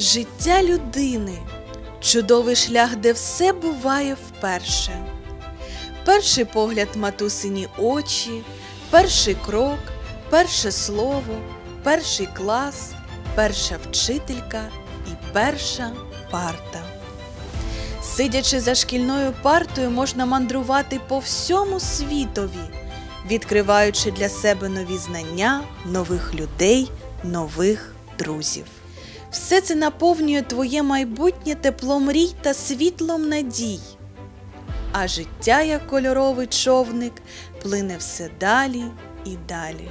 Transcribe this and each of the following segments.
Життя людини – чудовий шлях, де все буває вперше. Перший погляд матусині очі, перший крок, перше слово, перший клас, перша вчителька і перша парта. Сидячи за шкільною партою, можна мандрувати по всьому світові, відкриваючи для себе нові знання, нових людей, нових друзів. Все це наповнює твоє майбутнє теплом мрій та світлом надій. А життя, як кольоровий човник, плине все далі і далі.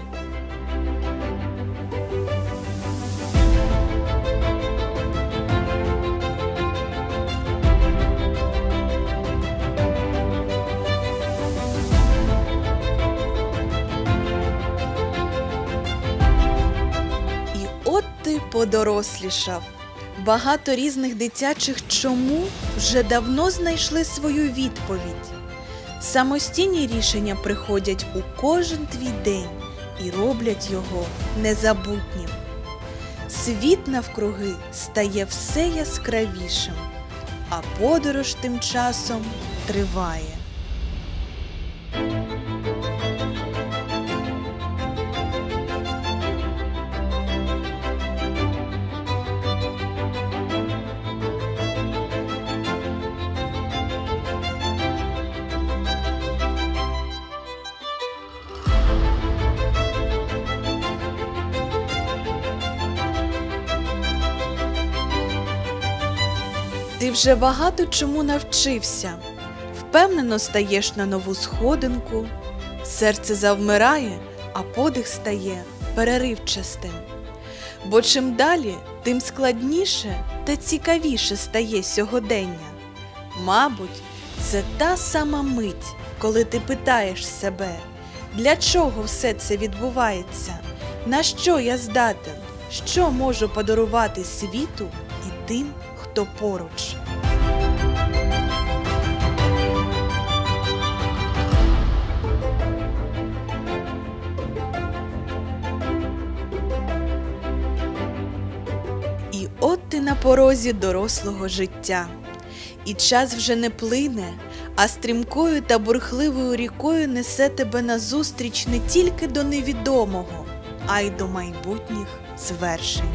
Ти подорослішав. Багато різних дитячих «чому» вже давно знайшли свою відповідь. Самостійні рішення приходять у кожен твій день і роблять його незабутнім. Світ навкруги стає все яскравішим, а подорож тим часом триває. Ти вже багато чому навчився, впевнено стаєш на нову сходинку, серце завмирає, а подих стає переривчастим. Бо чим далі, тим складніше та цікавіше стає сьогодення. Мабуть, це та сама мить, коли ти питаєш себе, для чого все це відбувається, на що я здатен, що можу подарувати світу і тим, хто поруч. І от ти на порозі дорослого життя. І час вже не плине, а стрімкою та бурхливою рікою несе тебе назустріч не тільки до невідомого, а й до майбутніх звершень.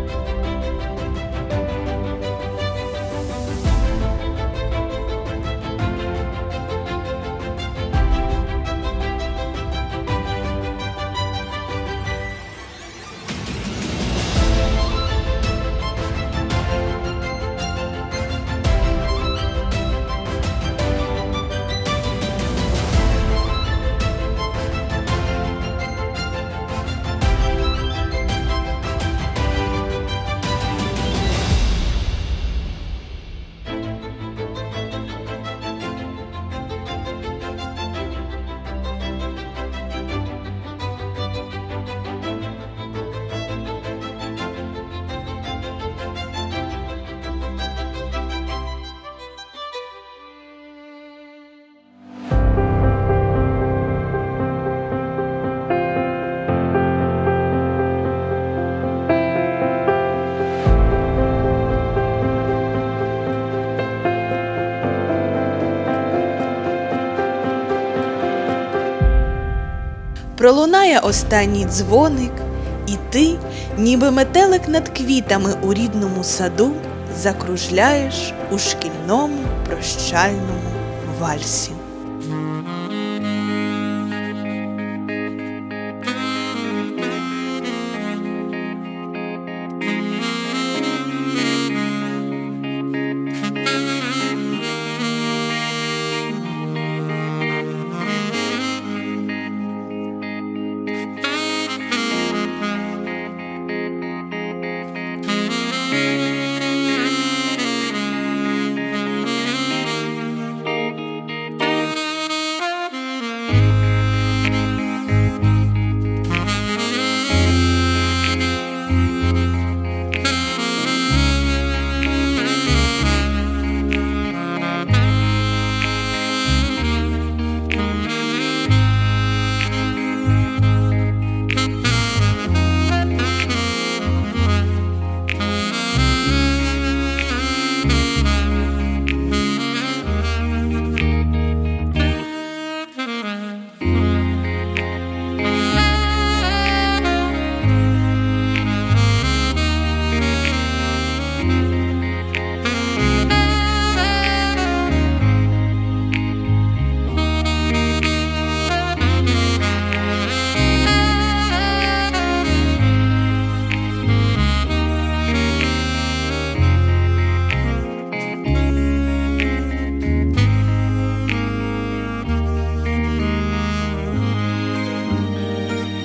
Пролунає останній дзвоник, і ти, ніби метелик над квітами у рідному саду, закружляєш у шкільному прощальному вальсі.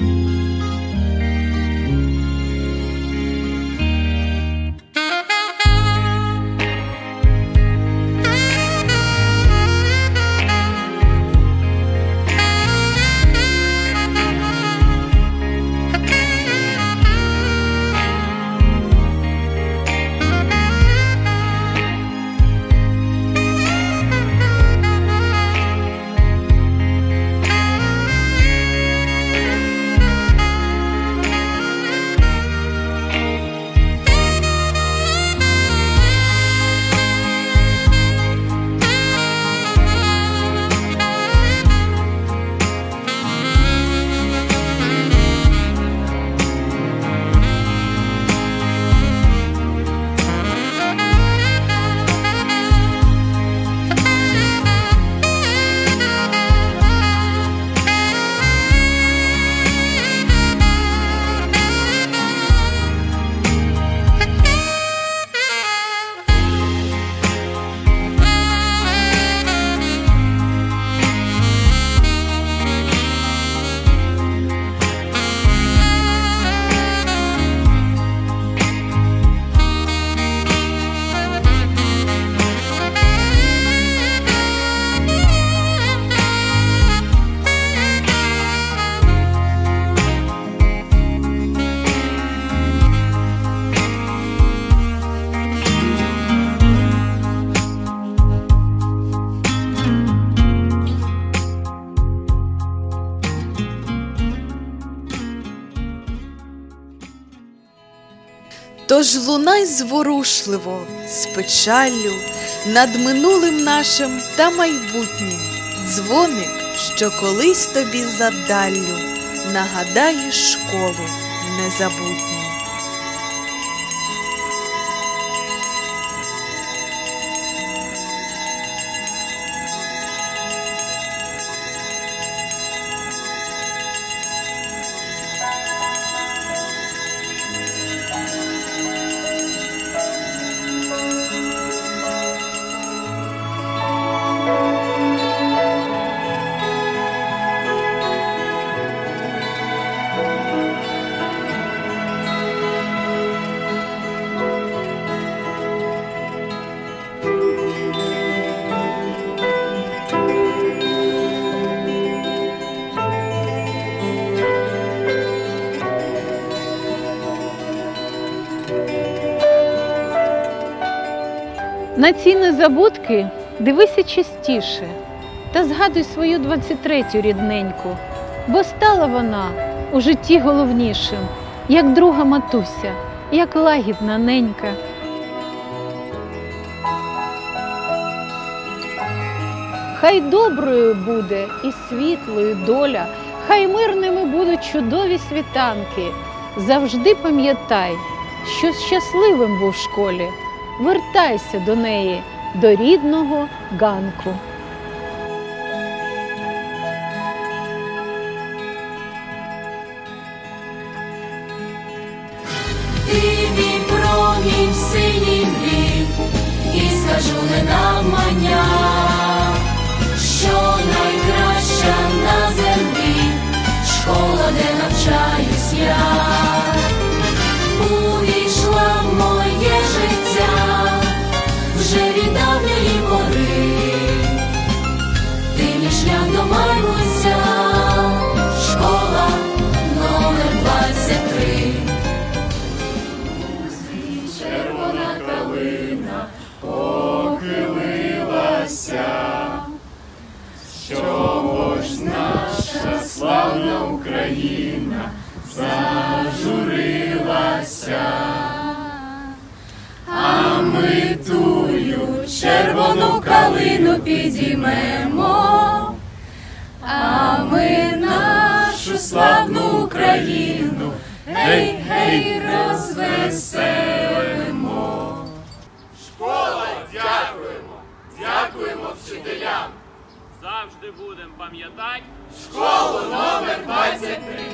Тож лунай зворушливо, з печаллю, над минулим нашим та майбутнім, дзвоник, що колись тобі задаллю нагадає школу незабутню. На ці незабудки дивися частіше та згадуй свою 23-ю рідненьку, бо стала вона у житті головнішим, як друга матуся, як лагідна ненька. Хай доброю буде і світлою доля, хай мирними будуть чудові світанки. Завжди пам'ятай, що щасливим був в школі. Вертайся до неї, до рідного ганку. Ти мій промінь в синій мрі, і скажу не навмання, що найкраща на землі школа, де навчаюсь я. Увійшла в моє життя вже від давньої пори, ти мій шлях до майбуття, школа номер 23. Червона калина похилилася, чого ж наша славна Україна зажурилася, а ми тую червону калину підіймемо, а ми нашу славну Україну гей, гей, розвеселимо. Школа, дякуємо, дякуємо вчителям. Завжди будемо пам'ятати Школу номер 23.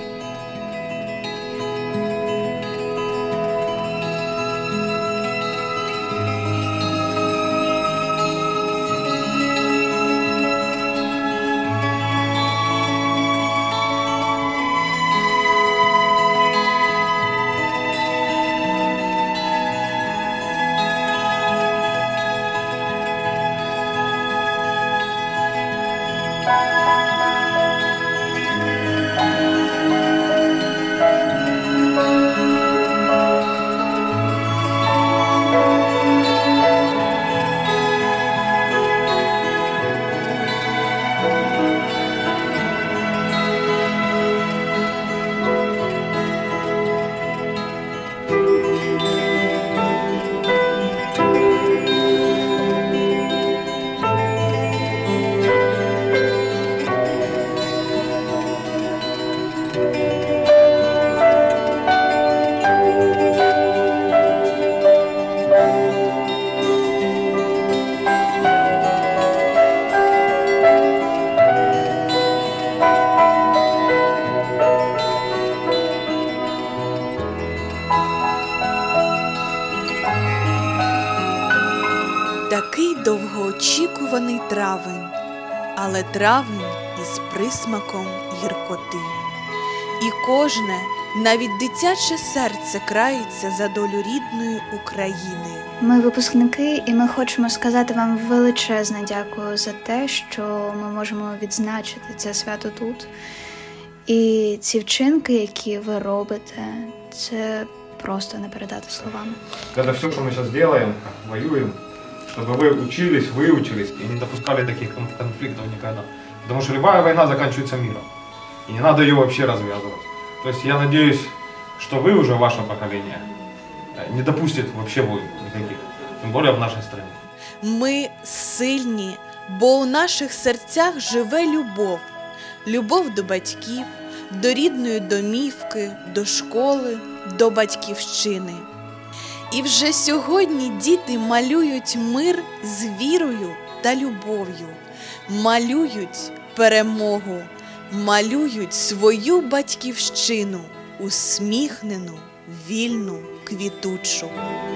такий довгоочікуваний травень, але травень із присмаком гіркоти. І кожне, навіть дитяче серце крається за долю рідної України. Ми випускники, і ми хочемо сказати вам величезне дякую за те, що ми можемо відзначити це свято тут. І ці вчинки, які ви робите, це просто не передати словами. Это все, что мы сейчас делаем, воюем, чтобы вы учились, выучились и не допускали таких конфликтов никогда. Потому что любая война заканчивается миром. И не надо ее вообще развязывать. То есть я надеюсь, что вы уже, ваше поколение, не допустит вообще войн никаких. Тем более в нашей стране. Ми сильні, бо у наших серцях живе любов. Любов до батьків, до рідної домівки, до школи, до батьківщини. І вже сьогодні діти малюють мир з вірою та любов'ю, малюють перемогу, малюють свою батьківщину, усміхнену, вільну, квітучу.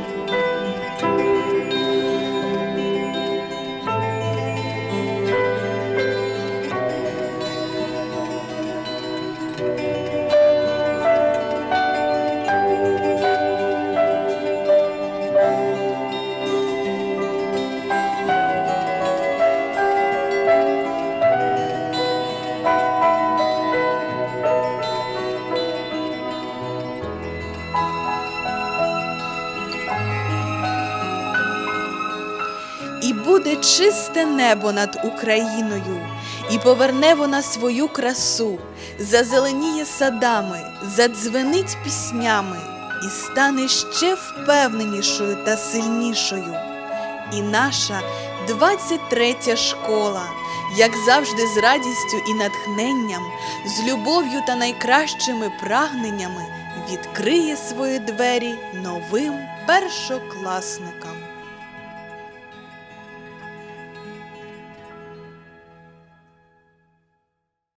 І буде чисте небо над Україною, і поверне вона свою красу, зазеленіє садами, задзвенить піснями, і стане ще впевненішою та сильнішою. І наша 23-я школа, як завжди з радістю і натхненням, з любов'ю та найкращими прагненнями відкриє свої двері новим першокласникам.